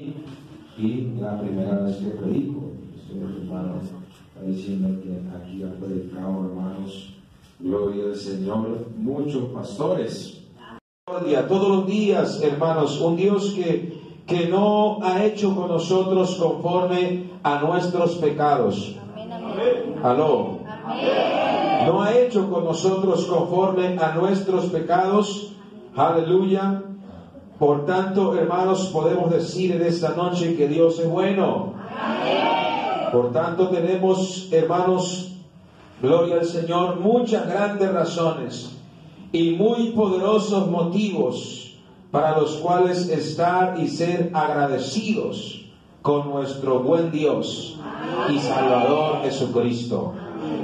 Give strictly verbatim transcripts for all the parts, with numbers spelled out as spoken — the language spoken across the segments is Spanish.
Y la primera vez que predico, estoy hermano está diciendo que aquí han predicado, hermanos, gloria al Señor, muchos pastores. Todos los días, hermanos, un Dios que, que no ha hecho con nosotros conforme a nuestros pecados. Amén, amén. Aló. Amén. No ha hecho con nosotros conforme a nuestros pecados. Aleluya. Por tanto, hermanos, podemos decir en esta noche que Dios es bueno. Amén. Por tanto, tenemos, hermanos, gloria al Señor, muchas grandes razones y muy poderosos motivos para los cuales estar y ser agradecidos con nuestro buen Dios y Salvador Jesucristo.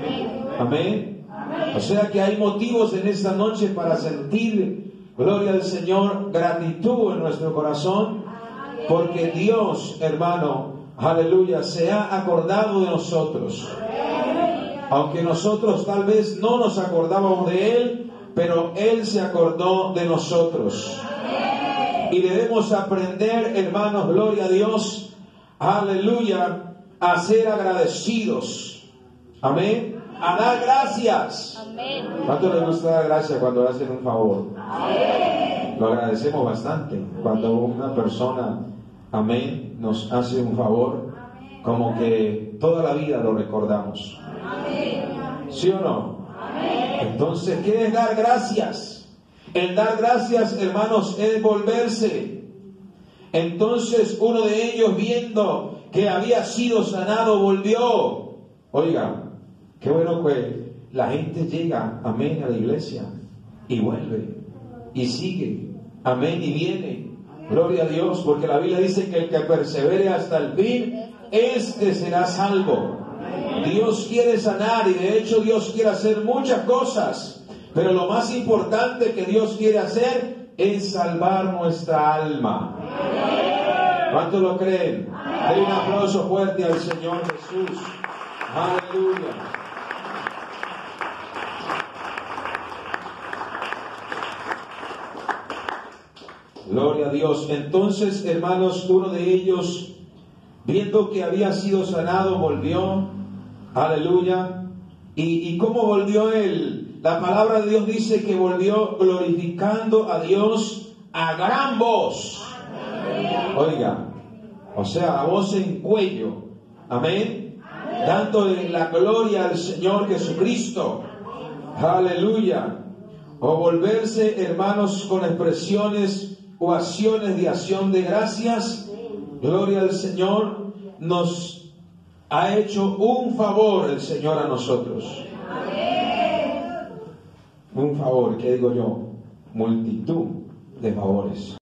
Amén. O sea que hay motivos en esta noche para sentir, gloria al Señor, gratitud en nuestro corazón, porque Dios, hermano, aleluya, se ha acordado de nosotros. Aunque nosotros tal vez no nos acordábamos de Él, pero Él se acordó de nosotros. Y debemos aprender, hermanos, gloria a Dios, aleluya, a ser agradecidos. Amén. A dar gracias. Amén. ¿Cuánto les gusta dar gracias cuando hacen un favor? Amén. Lo agradecemos bastante cuando una persona, amén, nos hace un favor, como que toda la vida lo recordamos. ¿Sí o no? Entonces, ¿qué es dar gracias? El dar gracias, hermanos, es volverse. Entonces, uno de ellos, viendo que había sido sanado, volvió. Oiga, qué bueno que la gente llega, amén, a la iglesia y vuelve y sigue, amén, y viene. Gloria a Dios, porque la Biblia dice que el que persevere hasta el fin, este será salvo. Dios quiere sanar y de hecho Dios quiere hacer muchas cosas, pero lo más importante que Dios quiere hacer es salvar nuestra alma. ¿Cuántos lo creen? Den un aplauso fuerte al Señor Jesús. Aleluya. Gloria a Dios. Entonces, hermanos, uno de ellos, viendo que había sido sanado, volvió. Aleluya. ¿Y, y cómo volvió él? La palabra de Dios dice que volvió glorificando a Dios a gran voz. Oiga, o sea, a voz en cuello. Amén. Dándole la gloria al Señor Jesucristo. Aleluya. O volverse, hermanos, con expresiones o acciones de acción de gracias. Gloria al Señor. Nos ha hecho un favor el Señor a nosotros. Un favor, ¿qué digo yo? Multitud de favores.